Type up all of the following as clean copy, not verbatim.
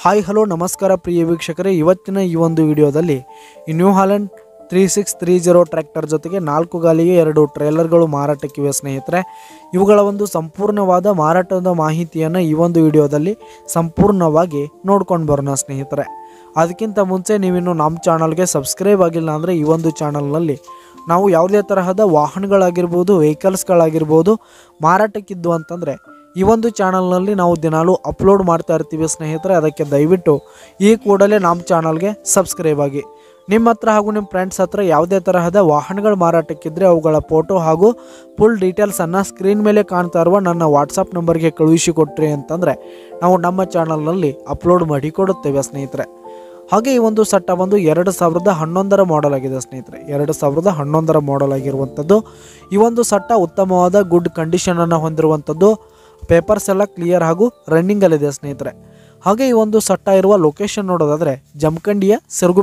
Hi hello ನಮಸ್ಕಾರ ಪ್ರಿಯ ವೀಕ್ಷಕರೇ, ಇವತ್ತಿನ ಈ ಒಂದು ವಿಡಿಯೋದಲ್ಲಿ ಈ ನ್ಯೂ ಹಾಲೆಂಡ್ 3630 ಟ್ರ್ಯಾಕ್ಟರ್ ಜೊತೆಗೆ 4 ಗಾಲಿಗೆ 2 ಟ್ರೇಲರ್ಗಳು ಮಾರಾಟಕ್ಕಿವೆ ಸ್ನೇಹಿತರೆ. ಇವುಗಳ ಒಂದು ಸಂಪೂರ್ಣವಾದ ಮಾರಾಟದ ಮಾಹಿತಿಯನ್ನು ಈ ಒಂದು ವಿಡಿಯೋದಲ್ಲಿ ಸಂಪೂರ್ಣವಾಗಿ ನೋಡ್ಕೊಂಡು ಬರೋಣ ಸ್ನೇಹಿತರೆ. ಅದಕ್ಕಿಂತ ಮುಂಚೆ ನೀವಿನ್ನು ನಮ್ಮ ಚಾನಲ್ಗೆ ಸಬ್ಸ್ಕ್ರೈಬ್ ಆಗಿಲ್ಲ ಅಂದರೆ ಈ ಒಂದು ಚಾನಲ್ನಲ್ಲಿ ನಾವು ಯಾವುದೇ ತರಹದ ವಾಹನಗಳಾಗಿರ್ಬೋದು, ವೆಹಿಕಲ್ಸ್ಗಳಾಗಿರ್ಬೋದು ಮಾರಾಟಕ್ಕಿದ್ದು ಅಂತಂದರೆ ಈ ಒಂದು ಚಾನಲ್ನಲ್ಲಿ ನಾವು ದಿನಾಲೂ ಅಪ್ಲೋಡ್ ಮಾಡ್ತಾ ಇರ್ತೀವಿ ಸ್ನೇಹಿತರೆ. ಅದಕ್ಕೆ ದಯವಿಟ್ಟು ಈ ಕೂಡಲೇ ನಮ್ಮ ಚಾನಲ್ಗೆ ಸಬ್ಸ್ಕ್ರೈಬ್ ಆಗಿ. ನಿಮ್ಮ ಹತ್ರ ಹಾಗೂ ನಿಮ್ಮ ಫ್ರೆಂಡ್ಸ್ ಹತ್ರ ಯಾವುದೇ ತರಹದ ವಾಹನಗಳು ಮಾರಾಟಕ್ಕಿದ್ದರೆ ಅವುಗಳ ಫೋಟೋ ಹಾಗೂ ಫುಲ್ ಡೀಟೇಲ್ಸನ್ನು ಸ್ಕ್ರೀನ್ ಮೇಲೆ ಕಾಣ್ತಾ ಇರುವ ನನ್ನ ವಾಟ್ಸಪ್ ನಂಬರ್ಗೆ ಕಳುಹಿಸಿಕೊಟ್ರಿ ಅಂತಂದರೆ ನಾವು ನಮ್ಮ ಚಾನಲ್ನಲ್ಲಿ ಅಪ್ಲೋಡ್ ಮಾಡಿ ಕೊಡುತ್ತೇವೆ ಸ್ನೇಹಿತರೆ. ಹಾಗೆ ಈ ಒಂದು ಸಟ್ಟ ಬಂದು 2011 ಮಾಡೆಲ್ ಆಗಿದೆ ಸ್ನೇಹಿತರೆ. 2011 ಮಾಡೆಲ್ ಆಗಿರುವಂಥದ್ದು. ಈ ಒಂದು ಸಟ್ಟ ಉತ್ತಮವಾದ ಗುಡ್ ಕಂಡೀಷನನ್ನು ಹೊಂದಿರುವಂಥದ್ದು. ಪೇಪರ್ಸ್ ಎಲ್ಲ ಕ್ಲಿಯರ್ ಹಾಗೂ ರನ್ನಿಂಗಲ್ಲಿದೆ ಸ್ನೇಹಿತರೆ. ಹಾಗೆ ಈ ಒಂದು ಸಟ್ಟ ಇರುವ ಲೊಕೇಶನ್ ನೋಡೋದಾದರೆ ಜಮಖಂಡಿಯ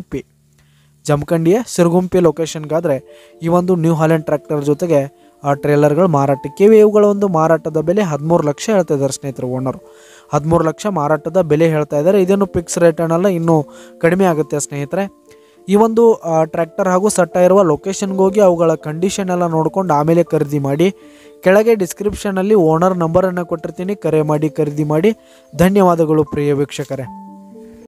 ಸಿರುಗುಂಪಿ ಲೊಕೇಶನ್ಗಾದರೆ ಈ ಒಂದು ನ್ಯೂ ಹಾಲೆಂಡ್ ಟ್ರ್ಯಾಕ್ಟರ್ ಜೊತೆಗೆ ಆ ಟ್ರೇಲರ್ಗಳು ಮಾರಾಟಕ್ಕಿವೆ. ಇವುಗಳ ಒಂದು ಮಾರಾಟದ ಬೆಲೆ 13 ಲಕ್ಷ ಹೇಳ್ತಾ ಇದ್ದಾರೆ ಸ್ನೇಹಿತರು. ಓನರು 13 ಲಕ್ಷ ಮಾರಾಟದ ಬೆಲೆ ಹೇಳ್ತಾ ಇದ್ದಾರೆ. ಇದೇನು ಫಿಕ್ಸ್ ರೇಟ್ ಅನ್ನಲ್ಲ, ಇನ್ನೂ ಕಡಿಮೆ ಆಗುತ್ತೆ ಸ್ನೇಹಿತರೆ. ಈ ಒಂದು ಟ್ರ್ಯಾಕ್ಟರ್ ಹಾಗೂ ಸಟ್ಟ ಇರುವ ಲೊಕೇಶನ್ಗೆ ಹೋಗಿ ಅವುಗಳ ಕಂಡೀಷನ್ ಎಲ್ಲ ನೋಡ್ಕೊಂಡು ಆಮೇಲೆ ಖರೀದಿ ಮಾಡಿ. ಕೆಳಗೆ ಡಿಸ್ಕ್ರಿಪ್ಷನಲ್ಲಿ ಓನರ್ ನಂಬರನ್ನು ಕೊಟ್ಟಿರ್ತೀನಿ, ಕರೆ ಮಾಡಿ ಖರೀದಿ ಮಾಡಿ. ಧನ್ಯವಾದಗಳು ಪ್ರಿಯ ವೀಕ್ಷಕರೇ.